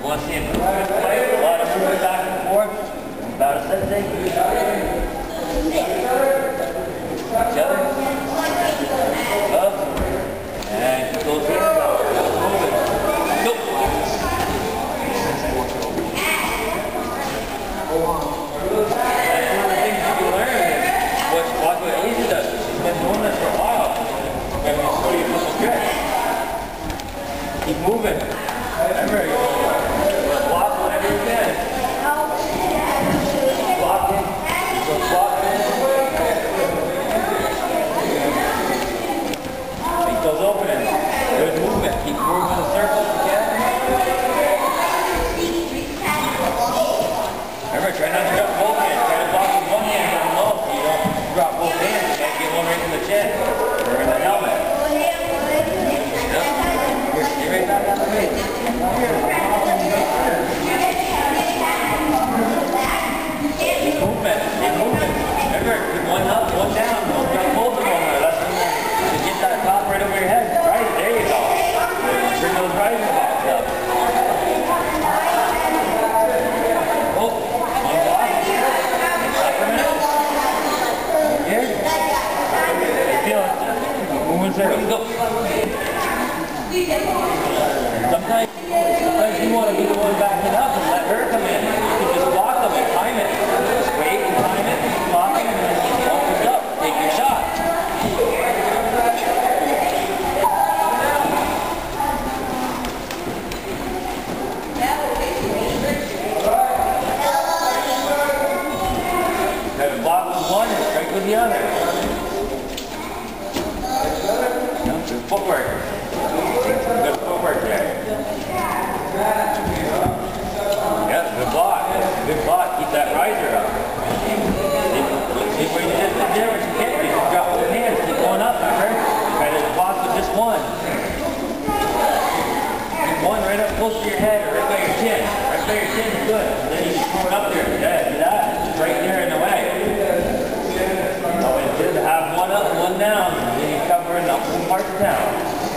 want to see him play, a lot of movement back and forth. About a sensei. Each other. Up. And goes here. Move it. Go. That's one of the things you can learn is watch what Asia does. She's been doing this for a while. And we'll show you a couple tricks. Keep moving. Remember, block whenever you can. Blocking. Blocking. Keep those opening. Good movement. Keep moving the circles again. Remember, try not to drop both hands. Try to block with one hand down low so you don't drop both hands. You can't get one right in the chin or in the helmet. Stay right back on the base. Keep movement. Keep moving. Remember, keep one up, one down. Don't drop both of them. That's to get that top right over your head. Right, there you go. Bring those rising blocks up. Oh, one block. Stop for a minute. Here. Feel it. Moving circles. Go. Sometimes you want to be the one backing up and let her come in. You can just block them and time it. Just wait and time it, block it, and then opens up. Take your shot. Have to block with one and strike with the other. Good footwork. Good footwork there. Yep, good block. Good block. Keep that riser up. See what you did there, what you can't do. You drop both hands. Keep going up, remember? Try to block with just one. Keep one right up close to your head or right by your chin. Right by your chin is good. And then you keep going up there. Yeah, do that. It's right there in the way. Always good to have one up and one down. And then you cover in the whole part of town.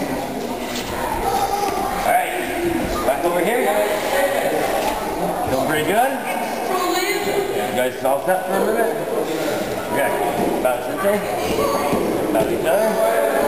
Alright, back over here. Feeling pretty good? You guys all set for a minute? Okay, about sensei, about each other.